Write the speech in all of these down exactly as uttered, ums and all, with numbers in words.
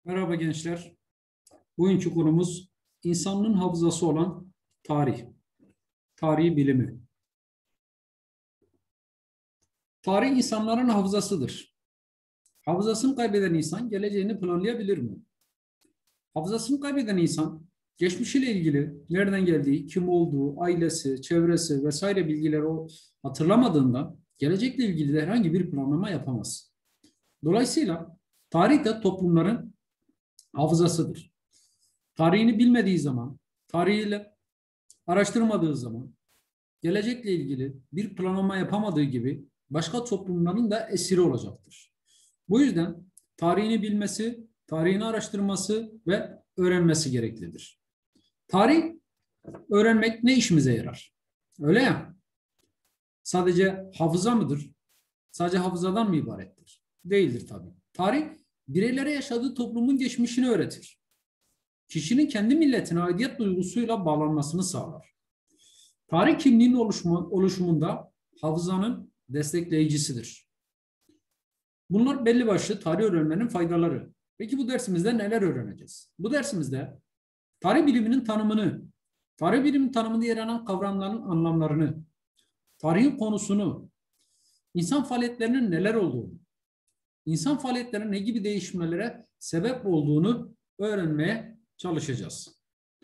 Merhaba gençler. Bugünkü konumuz insanlığın hafızası olan tarih. Tarihi bilimi. Tarih insanların hafızasıdır. Hafızasını kaybeden insan geleceğini planlayabilir mi? Hafızasını kaybeden insan geçmişiyle ilgili nereden geldiği, kim olduğu, ailesi, çevresi vesaire bilgileri o hatırlamadığından gelecekle ilgili de herhangi bir planlama yapamaz. Dolayısıyla tarih de toplumların hafızasıdır. Tarihini bilmediği zaman, tarihiyle araştırmadığı zaman, gelecekle ilgili bir planlama yapamadığı gibi başka toplumların da esiri olacaktır. Bu yüzden tarihini bilmesi, tarihini araştırması ve öğrenmesi gereklidir. Tarih öğrenmek ne işimize yarar? Öyle ya. Sadece hafıza mıdır? Sadece hafızadan mı ibarettir? Değildir tabii. Tarih bireylere yaşadığı toplumun geçmişini öğretir. Kişinin kendi milletine aidiyet duygusuyla bağlanmasını sağlar. Tarih kimliğinin oluşumu, oluşumunda hafızanın destekleyicisidir. Bunlar belli başlı tarih öğrenmenin faydaları. Peki bu dersimizde neler öğreneceğiz? Bu dersimizde tarih biliminin tanımını, tarih biliminin tanımında yer alan kavramların anlamlarını, tarihin konusunu, insan faaliyetlerinin neler olduğunu, insan faaliyetlerinin ne gibi değişmelere sebep olduğunu öğrenmeye çalışacağız.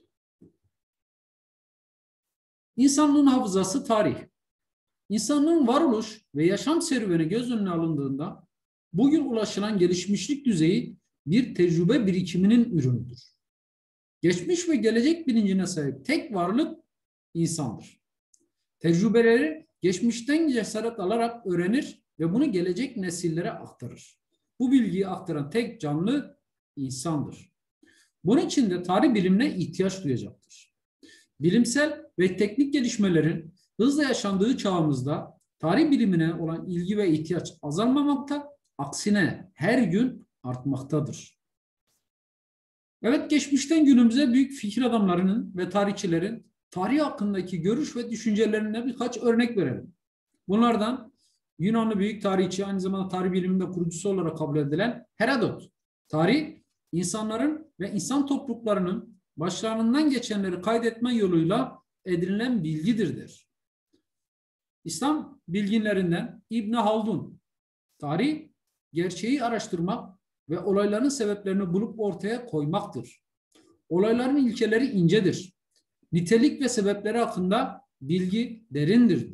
İnsanlığın hafızası tarih. İnsanlığın varoluş ve yaşam serüveni göz önüne alındığında bugün ulaşılan gelişmişlik düzeyi bir tecrübe birikiminin ürünüdür. Geçmiş ve gelecek bilincine sahip tek varlık insandır. Tecrübeleri geçmişten cesaret alarak öğrenir ve bunu gelecek nesillere aktarır. Bu bilgiyi aktaran tek canlı insandır. Bunun için de tarih bilimine ihtiyaç duyacaktır. Bilimsel ve teknik gelişmelerin hızla yaşandığı çağımızda tarih bilimine olan ilgi ve ihtiyaç azalmamakta, aksine her gün artmaktadır. Evet, geçmişten günümüze büyük fikir adamlarının ve tarihçilerin tarih hakkındaki görüş ve düşüncelerine birkaç örnek verelim. Bunlardan Yunanlı büyük tarihçi, aynı zamanda tarih biliminde kurucusu olarak kabul edilen Herodot. Tarih, insanların ve insan topluluklarının başlarından geçenleri kaydetme yoluyla edinilen bilgidir der. İslam bilginlerinden İbn Haldun, tarih, gerçeği araştırmak ve olayların sebeplerini bulup ortaya koymaktır. Olayların ilkeleri incedir. Nitelik ve sebepleri hakkında bilgi derindir.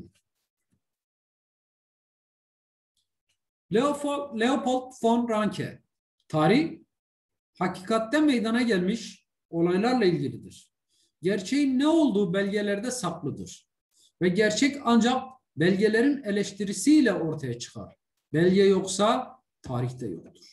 Leopold, Leopold von Ranke, tarih, hakikatte meydana gelmiş olaylarla ilgilidir. Gerçeğin ne olduğu belgelerde saklıdır. Ve gerçek ancak belgelerin eleştirisiyle ortaya çıkar. Belge yoksa tarih de yoktur.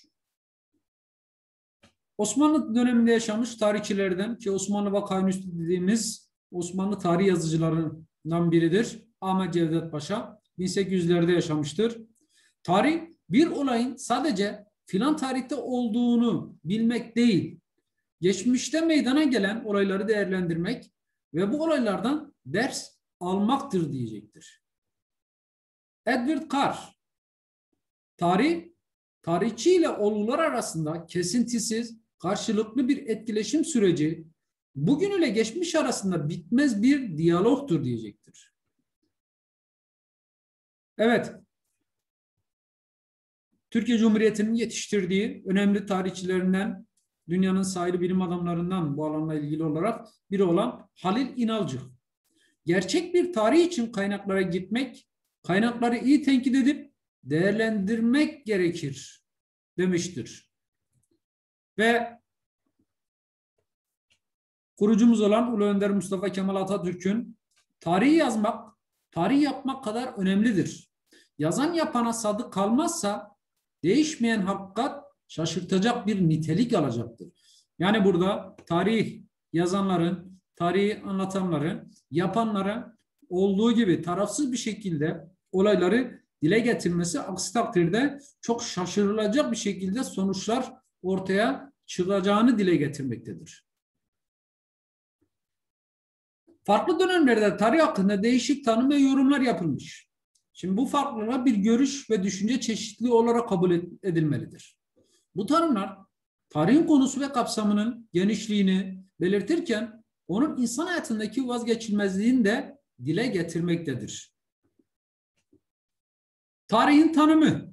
Osmanlı döneminde yaşamış tarihçilerden, ki Osmanlı Vakaüstü dediğimiz Osmanlı tarih yazıcılarından biridir, Ahmet Cevdet Paşa, bin sekiz yüzlerde yaşamıştır. Tarih, bir olayın sadece filan tarihte olduğunu bilmek değil, geçmişte meydana gelen olayları değerlendirmek ve bu olaylardan ders almaktır diyecektir. Edward Carr, tarih, tarihçi ile olgular arasında kesintisiz, karşılıklı bir etkileşim süreci, bugün ile geçmiş arasında bitmez bir diyalogtur diyecektir. Evet, Türkiye Cumhuriyeti'nin yetiştirdiği önemli tarihçilerinden, dünyanın sayılı bilim adamlarından bu alanla ilgili olarak biri olan Halil İnalcık. Gerçek bir tarih için kaynaklara gitmek, kaynakları iyi tenkit edip değerlendirmek gerekir demiştir. Ve kurucumuz olan Ulu Önder Mustafa Kemal Atatürk'ün tarihi yazmak, tarih yapmak kadar önemlidir. Yazan yapana sadık kalmazsa değişmeyen hakikat şaşırtacak bir nitelik alacaktır. Yani burada tarih yazanların, tarihi anlatanların, yapanlara olduğu gibi tarafsız bir şekilde olayları dile getirmesi, aksi takdirde çok şaşırılacak bir şekilde sonuçlar ortaya çıkacağını dile getirmektedir. Farklı dönemlerde tarih hakkında değişik tanım ve yorumlar yapılmış. Şimdi bu farklılığa bir görüş ve düşünce çeşitliliği olarak kabul edilmelidir. Bu tanımlar tarihin konusu ve kapsamının genişliğini belirtirken onun insan hayatındaki vazgeçilmezliğini de dile getirmektedir. Tarihin tanımı.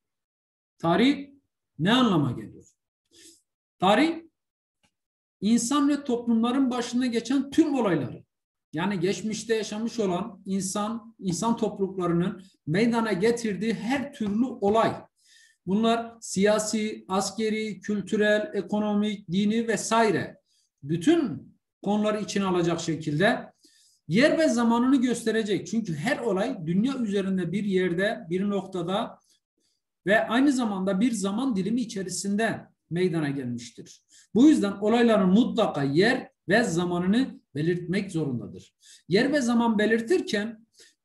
Tarih ne anlama geliyor? Tarih, insan ve toplumların başına geçen tüm olayları, yani geçmişte yaşamış olan insan, insan topluluklarının meydana getirdiği her türlü olay. Bunlar siyasi, askeri, kültürel, ekonomik, dini vesaire bütün konuları içine alacak şekilde yer ve zamanını gösterecek. Çünkü her olay dünya üzerinde bir yerde, bir noktada ve aynı zamanda bir zaman dilimi içerisinde meydana gelmiştir. Bu yüzden olayların mutlaka yer ve zamanını belirtmek zorundadır. Yer ve zaman belirtirken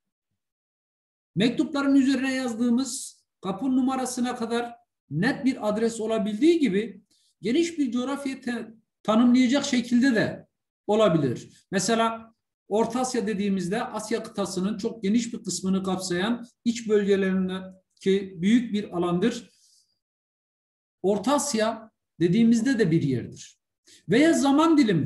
mektupların üzerine yazdığımız kapı numarasına kadar net bir adres olabildiği gibi geniş bir coğrafyayı tanımlayacak şekilde de olabilir. Mesela Orta Asya dediğimizde Asya kıtasının çok geniş bir kısmını kapsayan iç bölgelerindeki büyük bir alandır. Orta Asya dediğimizde de bir yerdir. Veya zaman dilimi.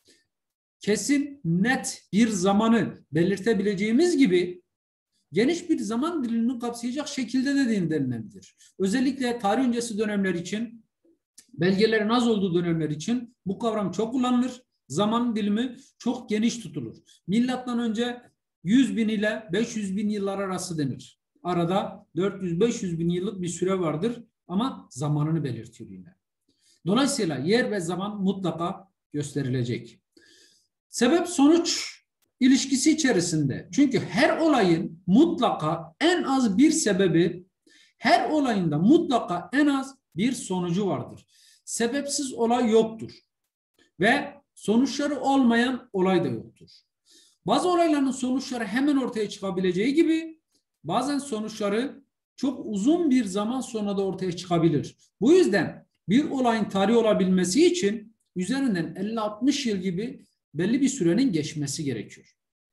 Kesin, net bir zamanı belirtebileceğimiz gibi geniş bir zaman dilimini kapsayacak şekilde de denilebilir. Özellikle tarih öncesi dönemler için, belgelerin az olduğu dönemler için bu kavram çok kullanılır. Zaman dilimi çok geniş tutulur. Milattan önce yüz bin ile beş yüz bin yıllar arası denir. Arada dört yüz beş yüz bin yıllık bir süre vardır ama zamanını belirtiyor yine. Dolayısıyla yer ve zaman mutlaka gösterilecek. Sebep sonuç ilişkisi içerisinde. Çünkü her olayın mutlaka en az bir sebebi, her olayında mutlaka en az bir sonucu vardır. Sebepsiz olay yoktur. Ve sonuçları olmayan olay da yoktur. Bazı olayların sonuçları hemen ortaya çıkabileceği gibi bazen sonuçları çok uzun bir zaman sonra da ortaya çıkabilir. Bu yüzden bir olayın tarihi olabilmesi için üzerinden elli altmış yıl gibi belli bir sürenin geçmesi gerekiyor.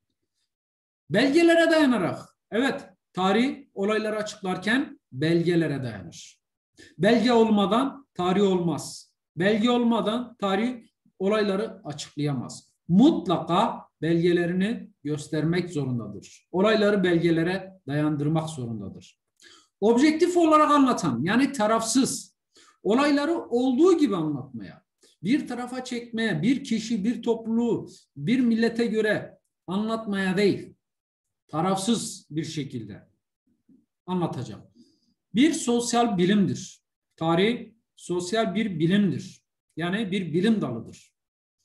Belgelere dayanarak, evet, tarih olayları açıklarken belgelere dayanır. Belge olmadan tarih olmaz. Belge olmadan tarih olayları açıklayamaz. Mutlaka belgelerini göstermek zorundadır. Olayları belgelere dayandırmak zorundadır. Objektif olarak anlatan, yani tarafsız, olayları olduğu gibi anlatmaya, bir tarafa çekmeye, bir kişi, bir topluluğu, bir millete göre anlatmaya değil, tarafsız bir şekilde anlatacağım. Bir sosyal bilimdir. Tarih sosyal bir bilimdir. Yani bir bilim dalıdır.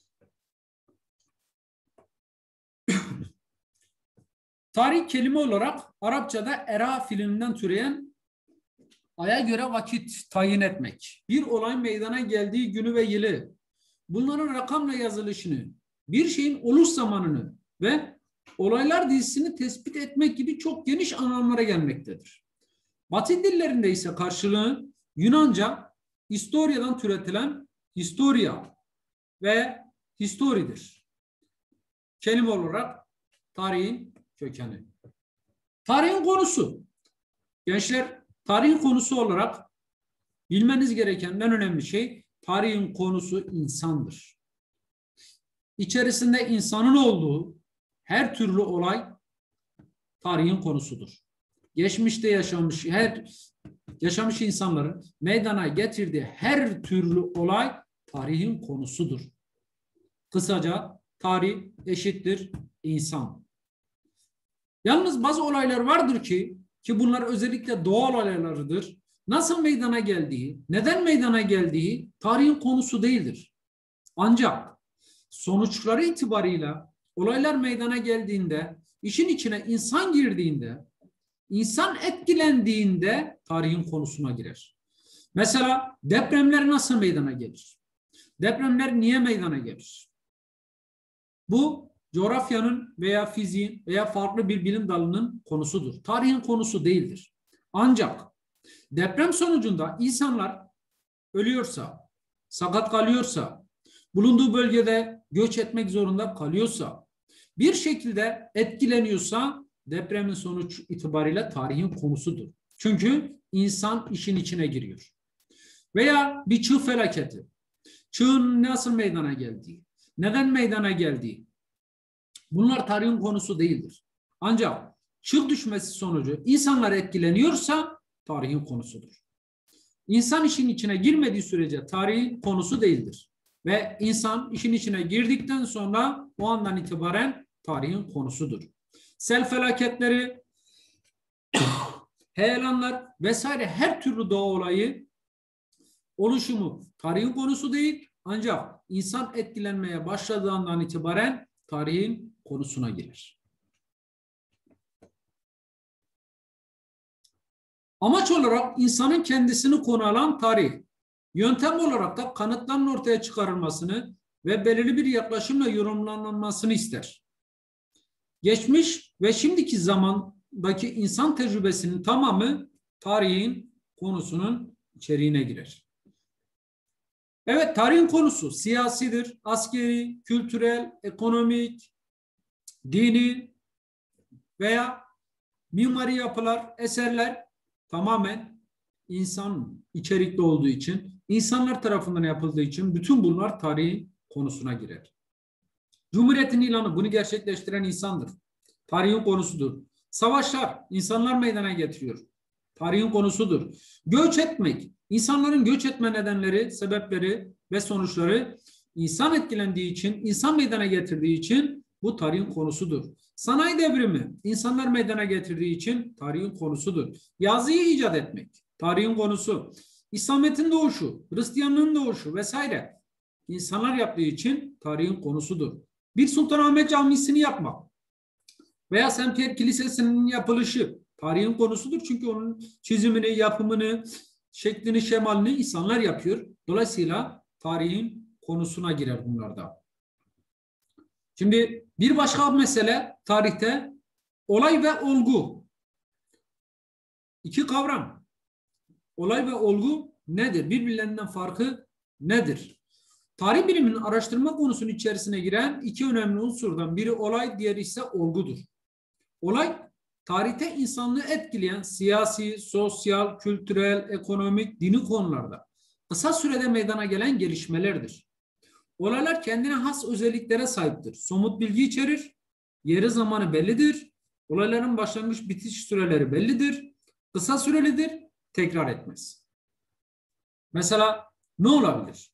Tarih kelime olarak Arapçada era fiilinden türeyen aya göre vakit tayin etmek, bir olayın meydana geldiği günü ve yılı, bunların rakamla yazılışını, bir şeyin oluş zamanını ve olaylar dizisini tespit etmek gibi çok geniş anlamlara gelmektedir. Batı dillerinde ise karşılığı Yunanca historiadan türetilen historia ve historidir. Kelime olarak tarihin kökeni. Tarihin konusu. Gençler, tarihin konusu olarak bilmeniz gereken en önemli şey, tarihin konusu insandır. İçerisinde insanın olduğu her türlü olay tarihin konusudur. Geçmişte yaşamış her yaşamış insanların meydana getirdiği her türlü olay tarihin konusudur. Kısaca tarih eşittir insan. Yalnız bazı olaylar vardır ki ki bunlar özellikle doğal olaylarıdır. Nasıl meydana geldiği, neden meydana geldiği tarihin konusu değildir. Ancak sonuçları itibarıyla olaylar meydana geldiğinde, işin içine insan girdiğinde, insan etkilendiğinde tarihin konusuna girer. Mesela depremler nasıl meydana gelir? Depremler niye meydana gelir? Bu coğrafyanın veya fiziğin veya farklı bir bilim dalının konusudur. Tarihin konusu değildir. Ancak deprem sonucunda insanlar ölüyorsa, sakat kalıyorsa, bulunduğu bölgede göç etmek zorunda kalıyorsa, bir şekilde etkileniyorsa depremin sonuç itibariyle tarihin konusudur. Çünkü insan işin içine giriyor. Veya bir çığ felaketi. Çığın nasıl meydana geldiği, neden meydana geldiği. Bunlar tarihin konusu değildir. Ancak çığ düşmesi sonucu insanlar etkileniyorsa tarihin konusudur. İnsan işin içine girmediği sürece tarihin konusu değildir. Ve insan işin içine girdikten sonra o andan itibaren tarihin konusudur. Sel felaketleri, heyelanlar vesaire her türlü doğa olayı oluşumu tarihin konusu değil, ancak insan etkilenmeye başladığı andan itibaren tarihin konusuna girer. Amaç olarak insanın kendisini konu alan tarih, yöntem olarak da kanıtların ortaya çıkarılmasını ve belirli bir yaklaşımla yorumlanmasını ister. Geçmiş ve şimdiki zamandaki insan tecrübesinin tamamı tarihin konusunun içeriğine girer. Evet, tarihin konusu siyasidir, askeri, kültürel, ekonomik, dini veya mimari yapılar, eserler tamamen insan içerikli olduğu için, insanlar tarafından yapıldığı için bütün bunlar tarihin konusuna girer. Cumhuriyetin ilanı bunu gerçekleştiren insandır. Tarihin konusudur. Savaşlar insanlar meydana getiriyor. Tarihin konusudur. Göç etmek, insanların göç etme nedenleri, sebepleri ve sonuçları insan etkilendiği için, insan meydana getirdiği için bu tarihin konusudur. Sanayi devrimi insanlar meydana getirdiği için tarihin konusudur. Yazıyı icat etmek tarihin konusu. İslamiyet'in doğuşu, Hristiyanlığın doğuşu vesaire insanlar yaptığı için tarihin konusudur. Bir Sultanahmet Camisi'ni yapmak veya Sempiyer Kilisesi'nin yapılışı tarihin konusudur. Çünkü onun çizimini, yapımını, şeklini, şemalini insanlar yapıyor. Dolayısıyla tarihin konusuna girer bunlarda. Şimdi bir başka mesele tarihte olay ve olgu. İki kavram. Olay ve olgu nedir? Birbirlerinden farkı nedir? Tarih biliminin araştırma konusunun içerisine giren iki önemli unsurdan biri olay, diğeri ise olgudur. Olay, tarihte insanlığı etkileyen siyasi, sosyal, kültürel, ekonomik, dini konularda kısa sürede meydana gelen gelişmelerdir. Olaylar kendine has özelliklere sahiptir. Somut bilgi içerir, yeri zamanı bellidir, olayların başlangıç bitiş süreleri bellidir, kısa sürelidir, tekrar etmez. Mesela ne olabilir?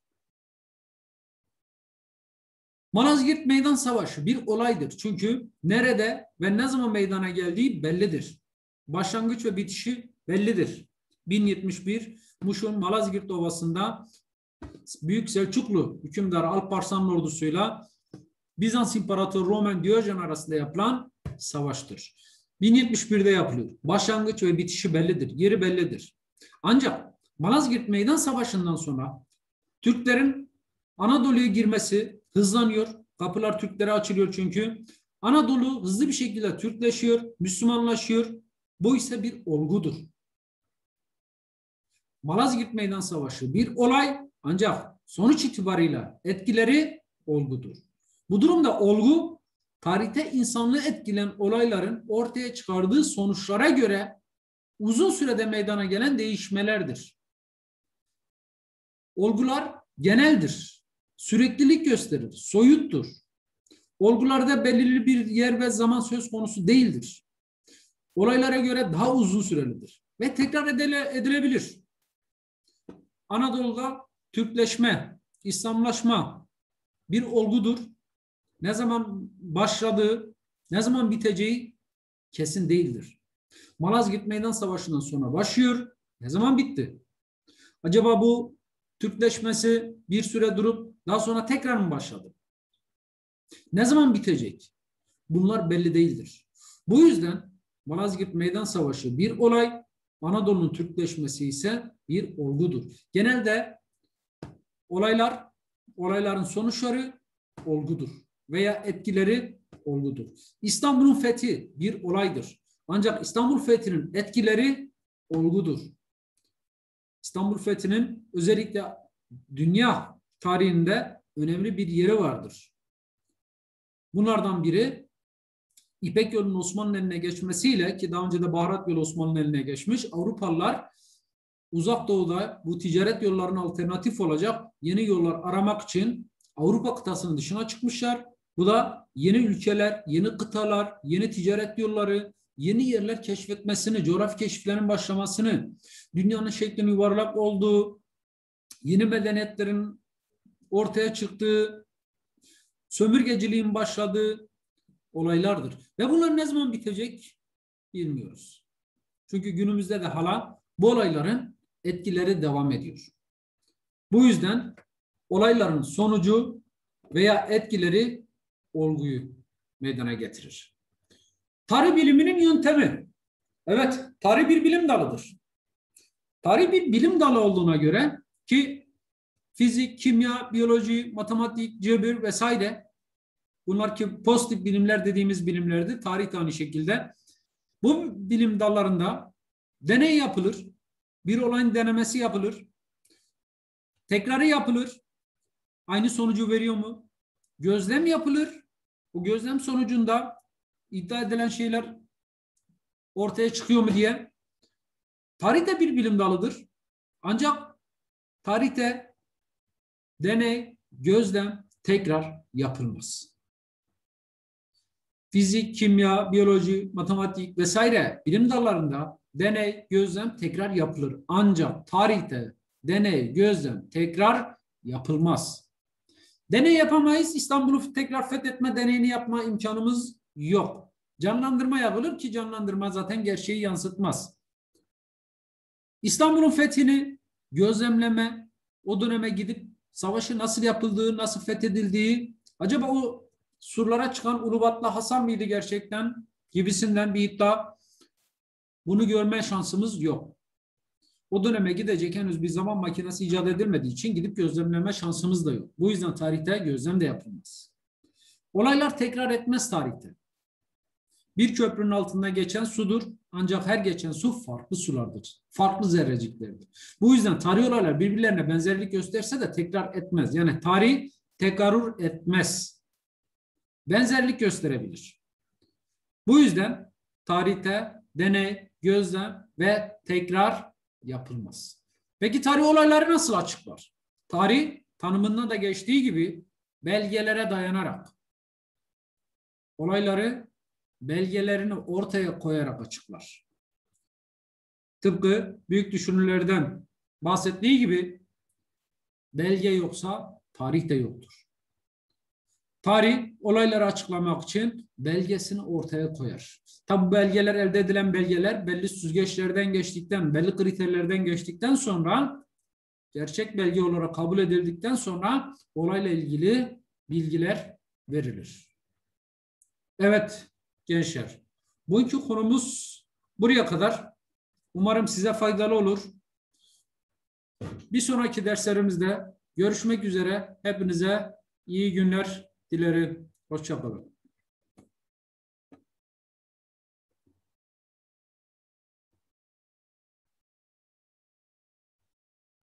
Malazgirt Meydan Savaşı bir olaydır. Çünkü nerede ve ne zaman meydana geldiği bellidir. Başlangıç ve bitişi bellidir. bin yetmiş bir Muş'un Malazgirt Ovası'nda Büyük Selçuklu hükümdarı Alparslan'ın ordusuyla Bizans İmparatoru Roman Diyojen arasında yapılan savaştır. bin yetmiş bir'de yapılıyor. Başlangıç ve bitişi bellidir. Yeri bellidir. Ancak Malazgirt Meydan Savaşı'ndan sonra Türklerin Anadolu'ya girmesi hızlanıyor. Kapılar Türklere açılıyor çünkü. Anadolu hızlı bir şekilde Türkleşiyor, Müslümanlaşıyor. Bu ise bir olgudur. Malazgirt Meydan Savaşı bir olay, ancak sonuç itibarıyla etkileri olgudur. Bu durumda olgu, tarihte insanlığı etkileyen olayların ortaya çıkardığı sonuçlara göre uzun sürede meydana gelen değişmelerdir. Olgular geneldir, süreklilik gösterir, soyuttur. Olgularda belirli bir yer ve zaman söz konusu değildir. Olaylara göre daha uzun sürelidir ve tekrar edile, edilebilir. Anadolu'da Türkleşme, İslamlaşma bir olgudur. Ne zaman başladığı, ne zaman biteceği kesin değildir. Malazgirt Meydan Savaşı'ndan sonra başlıyor, ne zaman bitti? Acaba bu Türkleşmesi bir süre durup daha sonra tekrar mı başladı? Ne zaman bitecek? Bunlar belli değildir. Bu yüzden Malazgirt Meydan Savaşı bir olay, Anadolu'nun Türkleşmesi ise bir olgudur. Genelde olaylar, olayların sonuçları olgudur veya etkileri olgudur. İstanbul'un fethi bir olaydır. Ancak İstanbul fethinin etkileri olgudur. İstanbul fethinin özellikle dünya tarihinde önemli bir yeri vardır. Bunlardan biri İpek yolunun Osmanlı'nın eline geçmesiyle, ki daha önce de baharat yolu Osmanlı'nın eline geçmiş, Avrupalılar Uzak Doğu'da bu ticaret yollarına alternatif olacak yeni yollar aramak için Avrupa kıtasının dışına çıkmışlar. Bu da yeni ülkeler, yeni kıtalar, yeni ticaret yolları, yeni yerler keşfetmesini, coğrafi keşiflerin başlamasını, dünyanın şeklinin yuvarlak olduğu, yeni medeniyetlerin ortaya çıktığı, sömürgeciliğin başladığı olaylardır. Ve bunlar ne zaman bitecek bilmiyoruz. Çünkü günümüzde de hala bu olayların etkileri devam ediyor. Bu yüzden olayların sonucu veya etkileri olguyu meydana getirir. Tarih biliminin yöntemi. Evet, tarih bir bilim dalıdır. Tarih bir bilim dalı olduğuna göre ki fizik, kimya, biyoloji, matematik, cebir vesaire bunlar ki pozitif bilimler dediğimiz bilimlerdi. Tarih de aynı şekilde. Bu bilim dallarında deney yapılır. Bir olayın denemesi yapılır. Tekrarı yapılır. Aynı sonucu veriyor mu? Gözlem yapılır. Bu gözlem sonucunda iddia edilen şeyler ortaya çıkıyor mu diye. Tarih de bir bilim dalıdır. Ancak tarihte deney, gözlem, tekrar yapılmaz. Fizik, kimya, biyoloji, matematik vesaire bilim dallarında deney, gözlem, tekrar yapılır. Ancak tarihte deney, gözlem, tekrar yapılmaz. Deney yapamayız. İstanbul'u tekrar fethetme deneyini yapma imkanımız yok. Canlandırma yapılır ki canlandırma zaten gerçeği yansıtmaz. İstanbul'un fethini gözlemleme, o döneme gidip savaşı nasıl yapıldığı, nasıl fethedildiği, acaba o surlara çıkan Ulubatlı Hasan mıydı gerçekten gibisinden bir iddia, bunu görme şansımız yok. O döneme gidecek henüz bir zaman makinesi icat edilmediği için gidip gözlemleme şansımız da yok. Bu yüzden tarihte gözlem de yapılmaz. Olaylar tekrar etmez tarihte. Bir köprünün altında geçen sudur. Ancak her geçen su farklı sulardır. Farklı zerreciklerdir. Bu yüzden tarih olaylar birbirlerine benzerlik gösterse de tekrar etmez. Yani tarih tekarür etmez. Benzerlik gösterebilir. Bu yüzden tarihte deney, gözlem ve tekrar yapılmaz. Peki tarih olayları nasıl açıklar? Tarih tanımında da geçtiği gibi belgelere dayanarak olayları belgelerini ortaya koyarak açıklar. Tıpkı büyük düşünürlerden bahsettiği gibi belge yoksa tarih de yoktur. Tarih olayları açıklamak için belgesini ortaya koyar. Tabi bu belgeler, elde edilen belgeler belli süzgeçlerden geçtikten, belli kriterlerden geçtikten sonra gerçek belge olarak kabul edildikten sonra olayla ilgili bilgiler verilir. Evet gençler, bugünkü konumuz buraya kadar. Umarım size faydalı olur. Bir sonraki derslerimizde görüşmek üzere. Hepinize iyi günler dilerim. Hoşça kalın.